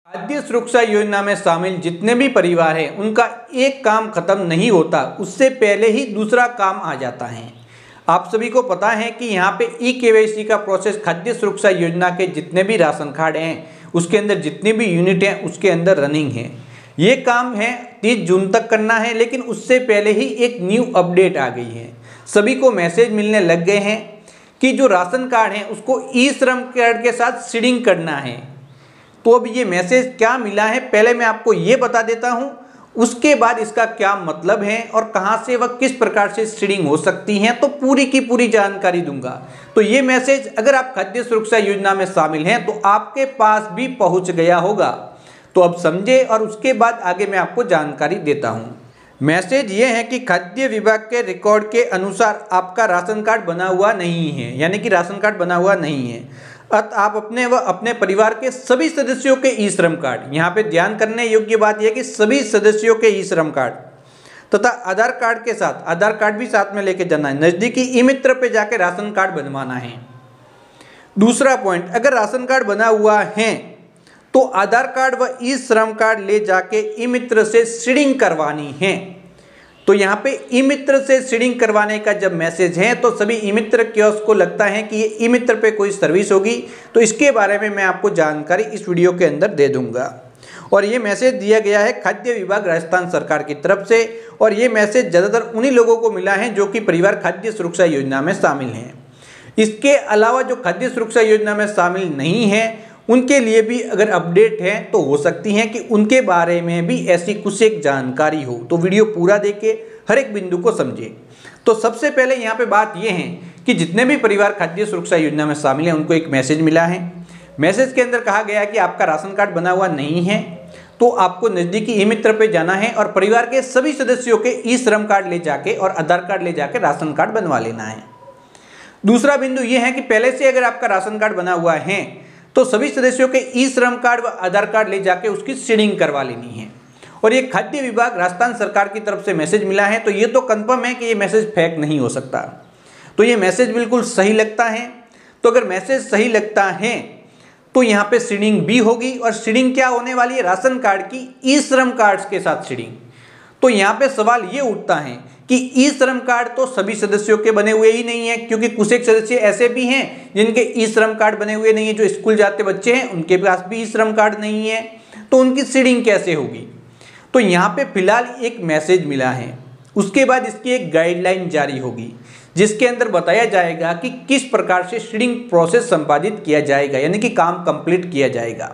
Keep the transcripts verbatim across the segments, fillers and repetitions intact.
खाद्य सुरक्षा योजना में शामिल जितने भी परिवार हैं उनका एक काम खत्म नहीं होता, उससे पहले ही दूसरा काम आ जाता है। आप सभी को पता है कि यहाँ पे ई केवाईसी का प्रोसेस खाद्य सुरक्षा योजना के जितने भी राशन कार्ड हैं उसके अंदर जितनी भी यूनिट हैं उसके अंदर रनिंग है। ये काम है तीस जून तक करना है, लेकिन उससे पहले ही एक न्यू अपडेट आ गई है। सभी को मैसेज मिलने लग गए हैं कि जो राशन कार्ड है उसको ई श्रम कार्ड के साथ सीडिंग करना है। तो अब ये मैसेज क्या मिला है पहले मैं आपको ये बता देता हूँ, उसके बाद इसका क्या मतलब है और कहाँ से वह किस प्रकार से सीडिंग हो सकती है, तो पूरी की पूरी जानकारी दूंगा। तो ये मैसेज अगर आप खाद्य सुरक्षा योजना में शामिल हैं तो आपके पास भी पहुँच गया होगा। तो अब समझे और उसके बाद आगे मैं आपको जानकारी देता हूँ। मैसेज ये है कि खाद्य विभाग के रिकॉर्ड के अनुसार आपका राशन कार्ड बना हुआ नहीं है, यानी कि राशन कार्ड बना हुआ नहीं है। अतः आप अपने व अपने परिवार के सभी सदस्यों के ई श्रम कार्ड, यहाँ पे ध्यान करने योग्य बात यह कि सभी सदस्यों के ई श्रम कार्ड तथा आधार कार्ड के साथ आधार कार्ड भी साथ में लेके जाना है। नज़दीकी ई मित्र पे जाके राशन कार्ड बनवाना है। दूसरा पॉइंट, अगर राशन कार्ड बना हुआ है तो आधार कार्ड व ई श्रम कार्ड ले जाके ई मित्र से सीडिंग करवानी है। तो यहाँ पे ई मित्र से सीडिंग करवाने का जब मैसेज है तो सभी ई मित्र कियोस्क को लगता है कि ये ई मित्र पे कोई सर्विस होगी, तो इसके बारे में मैं आपको जानकारी इस वीडियो के अंदर दे दूंगा। और ये मैसेज दिया गया है खाद्य विभाग राजस्थान सरकार की तरफ से, और ये मैसेज ज़्यादातर उन्हीं लोगों को मिला है जो कि परिवार खाद्य सुरक्षा योजना में शामिल हैं। इसके अलावा जो खाद्य सुरक्षा योजना में शामिल नहीं है उनके लिए भी अगर अपडेट है तो हो सकती है कि उनके बारे में भी ऐसी कुछ एक जानकारी हो। तो वीडियो पूरा देखे, हर एक बिंदु को समझे। तो सबसे पहले यहाँ पे बात यह है कि जितने भी परिवार खाद्य सुरक्षा योजना में शामिल हैं उनको एक मैसेज मिला है। मैसेज के अंदर कहा गया है कि आपका राशन कार्ड बना हुआ नहीं है तो आपको नज़दीकी ई मित्र पे जाना है और परिवार के सभी सदस्यों के ई श्रम कार्ड ले जाके और आधार कार्ड ले जाके राशन कार्ड बनवा लेना है। दूसरा बिंदु ये है कि पहले से अगर आपका राशन कार्ड बना हुआ है तो सभी सदस्यों के ई श्रम कार्ड व आधार कार्ड ले जाके उसकी सीडिंग करवा लेनी है। और ये खाद्य विभाग राजस्थान सरकार की तरफ से मैसेज मिला है, तो ये तो कंफर्म है कि ये मैसेज फेक नहीं हो सकता। तो ये मैसेज बिल्कुल सही लगता है। तो अगर मैसेज सही लगता है तो यहाँ पे सीडिंग भी होगी, और सीडिंग क्या होने वाली है, राशन कार्ड की ई श्रम कार्ड के साथ सीडिंग। तो यहाँ पे सवाल ये उठता है कि ई श्रम कार्ड तो सभी सदस्यों के बने हुए ही नहीं है, क्योंकि कुछ एक सदस्य ऐसे भी हैं जिनके ई श्रम कार्ड बने हुए नहीं है। जो स्कूल जाते बच्चे हैं उनके पास भी ई श्रम कार्ड नहीं है, तो उनकी सीडिंग कैसे होगी। तो यहाँ पे फिलहाल एक मैसेज मिला है, उसके बाद इसकी एक गाइडलाइन जारी होगी जिसके अंदर बताया जाएगा कि किस प्रकार से सीडिंग प्रोसेस संपादित किया जाएगा, यानी कि काम कंप्लीट किया जाएगा।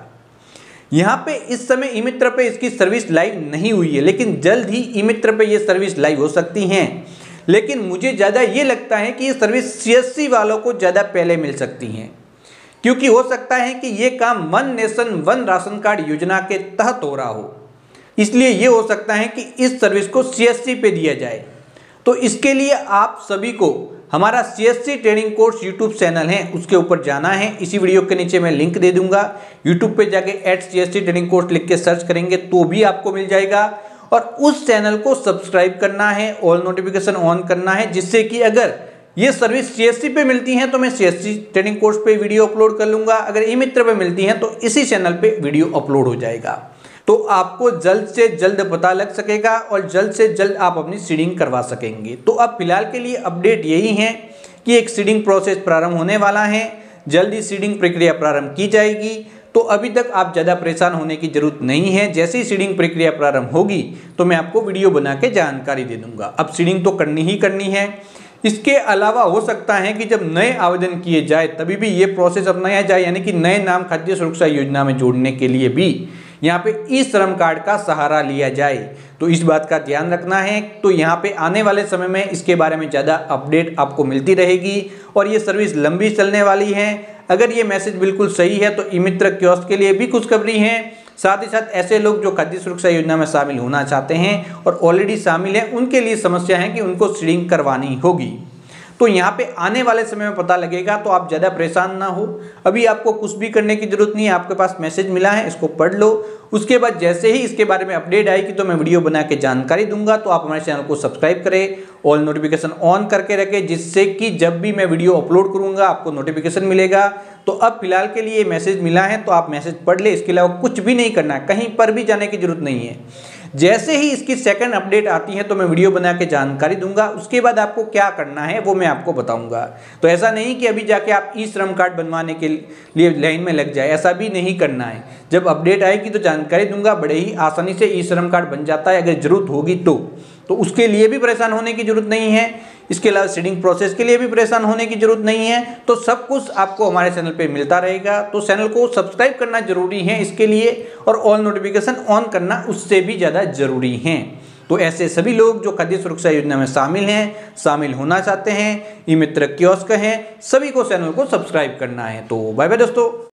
यहाँ पे इस समय ई मित्र पे इसकी सर्विस लाइव नहीं हुई है, लेकिन जल्द ही ई मित्र पे ये सर्विस लाइव हो सकती हैं। लेकिन मुझे ज़्यादा ये लगता है कि ये सर्विस सी एस सी वालों को ज़्यादा पहले मिल सकती हैं, क्योंकि हो सकता है कि ये काम one nation one ration card योजना के तहत हो रहा हो, इसलिए ये हो सकता है कि इस सर्विस को सी एस सी पे दिया जाए। तो इसके लिए आप सभी को हमारा C S C training course YouTube channel है उसके ऊपर जाना है। इसी वीडियो के नीचे मैं लिंक दे दूंगा, यूट्यूब पे जाके at C S C training course लिख के सर्च करेंगे तो भी आपको मिल जाएगा। और उस चैनल को सब्सक्राइब करना है, ऑल नोटिफिकेशन ऑन करना है, जिससे कि अगर ये सर्विस सी एस सी पे मिलती है तो मैं C S C training course पे वीडियो अपलोड कर लूँगा, अगर ई मित्र पे मिलती है तो इसी चैनल पर वीडियो अपलोड हो जाएगा। तो आपको जल्द से जल्द पता लग सकेगा और जल्द से जल्द आप अपनी सीडिंग करवा सकेंगे। तो अब फिलहाल के लिए अपडेट यही है कि एक सीडिंग प्रोसेस प्रारंभ होने वाला है, जल्दी सीडिंग प्रक्रिया प्रारंभ की जाएगी। तो अभी तक आप ज़्यादा परेशान होने की जरूरत नहीं है, जैसे ही सीडिंग प्रक्रिया प्रारंभ होगी तो मैं आपको वीडियो बना के जानकारी दे दूंगा। अब सीडिंग तो करनी ही करनी है। इसके अलावा हो सकता है कि जब नए आवेदन किए जाए तभी भी ये प्रोसेस अपनाया जाए, यानी कि नए नाम खाद्य सुरक्षा योजना में जोड़ने के लिए भी यहाँ पे ई श्रम कार्ड का सहारा लिया जाए। तो इस बात का ध्यान रखना है। तो यहाँ पे आने वाले समय में इसके बारे में ज़्यादा अपडेट आपको मिलती रहेगी और ये सर्विस लंबी चलने वाली है। अगर ये मैसेज बिल्कुल सही है तो ई मित्र कियोस्क के लिए भी खुशखबरी है। साथ ही साथ ऐसे लोग जो खाद्य सुरक्षा योजना में शामिल होना चाहते हैं और ऑलरेडी शामिल हैं उनके लिए समस्या है कि उनको सीडिंग करवानी होगी। तो यहाँ पे आने वाले समय में पता लगेगा, तो आप ज़्यादा परेशान ना हो। अभी आपको कुछ भी करने की जरूरत नहीं है, आपके पास मैसेज मिला है, इसको पढ़ लो। उसके बाद जैसे ही इसके बारे में अपडेट आएगी तो मैं वीडियो बना के जानकारी दूंगा। तो आप हमारे चैनल को सब्सक्राइब करें, ऑल नोटिफिकेशन ऑन करके रखें, जिससे कि जब भी मैं वीडियो अपलोड करूंगा आपको नोटिफिकेशन मिलेगा। तो अब फिलहाल के लिए मैसेज मिला है तो आप मैसेज पढ़ ले, इसके अलावा कुछ भी नहीं करना है, कहीं पर भी जाने की जरूरत नहीं है। जैसे ही इसकी सेकंड अपडेट आती है तो मैं वीडियो बना के जानकारी दूंगा। उसके बाद आपको क्या करना है वो मैं आपको बताऊंगा। तो ऐसा नहीं कि अभी जाके आप ई श्रम कार्ड बनवाने के लिए लाइन में लग जाए, ऐसा भी नहीं करना है। जब अपडेट आएगी तो जानकारी दूंगा, बड़े ही आसानी से ई श्रम कार्ड बन जाता है अगर जरूरत होगी तो तो उसके लिए भी परेशान होने की जरूरत नहीं है। इसके अलावा सीडिंग प्रोसेस के लिए भी परेशान होने की जरूरत नहीं है। तो सब कुछ आपको हमारे चैनल पे मिलता रहेगा। तो चैनल को सब्सक्राइब करना जरूरी है इसके लिए, और ऑल नोटिफिकेशन ऑन करना उससे भी ज़्यादा जरूरी है। तो ऐसे सभी लोग जो खाद्य सुरक्षा योजना में शामिल हैं, शामिल होना चाहते हैं, ई मित्र कियोस्क हैं, सभी को चैनल को सब्सक्राइब करना है। तो बाय बाय दोस्तों।